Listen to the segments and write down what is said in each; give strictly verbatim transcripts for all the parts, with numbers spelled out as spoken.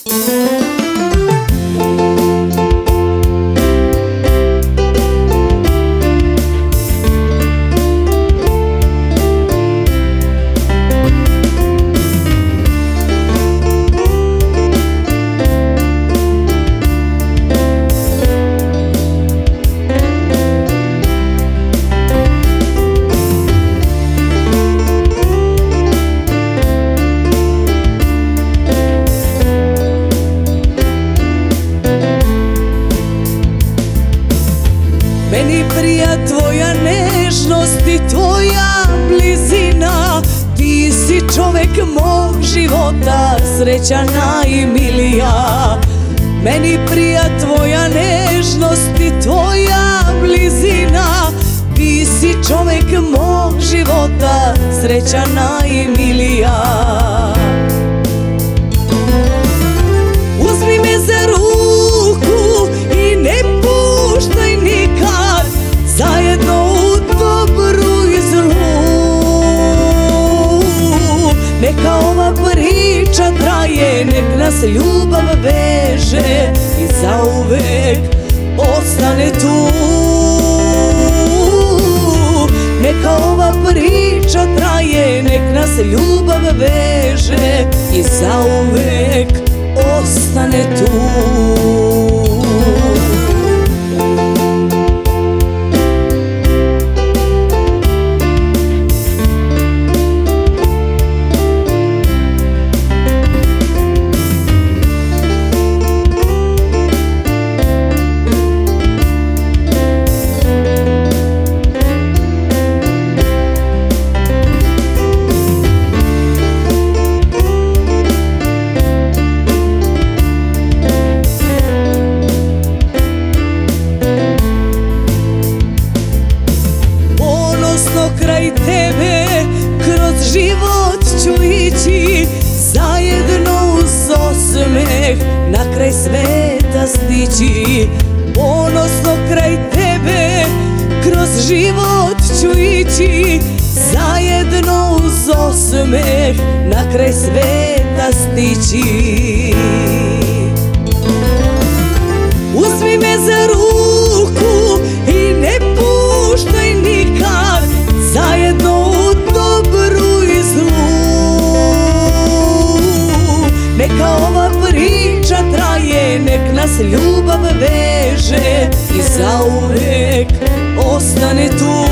Meni prija tvoja nežnost i tvoja blizina, ti si čovek mog života, sreća najmilija. Meni prija tvoja nežnost i tvoja blizina, ti si čovek mog života, sreća najmilija. Uzmi me za ruku i ne puštaj nikad, zajedno u dobru i zlu. Neka ova priča traje, nek nas ljubav veže i zauvek ostane tu. Neka ova priča traje, nek nas ljubav veže i zauvek ostane tu. Kraj tebe kroz život ću ići, zajedno uz osmeh na kraj sveta stići. Ponosno kraj tebe kroz život ću ići, zajedno uz osmeh na kraj sveta stići. Uzmi me za ruku i ne puštaj nikad, zajedno u dobru i zlu. Neka ova priča traje, nek nas ljubav veže i zauvek ostane tu.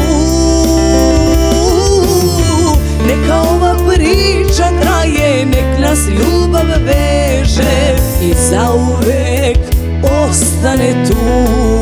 Neka ova priča traje, nek nas ljubav veže i zauvek ostane tu.